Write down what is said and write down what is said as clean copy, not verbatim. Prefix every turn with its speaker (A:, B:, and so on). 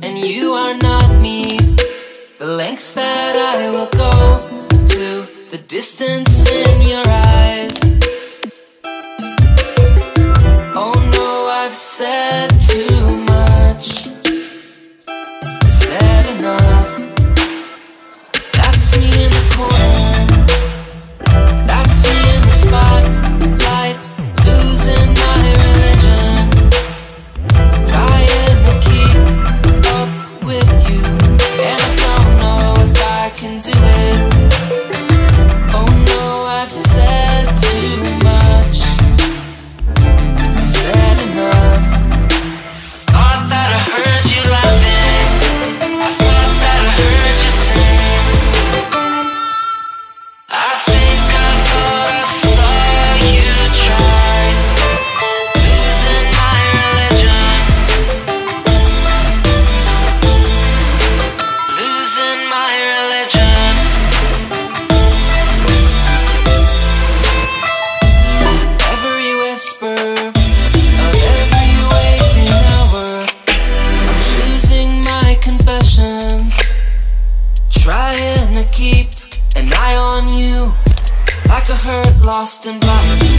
A: and you are not me. The lengths that I will go to, the distance in your eyes. Oh no, I've said too much, said enough. That's me in the corner, that's me in the spotlight, losing my religion, trying to keep up with you, and I don't know if I can do it. Oh no, I've said too much, said enough. Thought that I heard you laughing, I thought that I heard you sing. I think I thought I saw you try, losing my religion, losing my religion. Every whisper of every waking hour, I'm choosing my confessions, trying to keep an eye on you, like a hurt, lost and blind.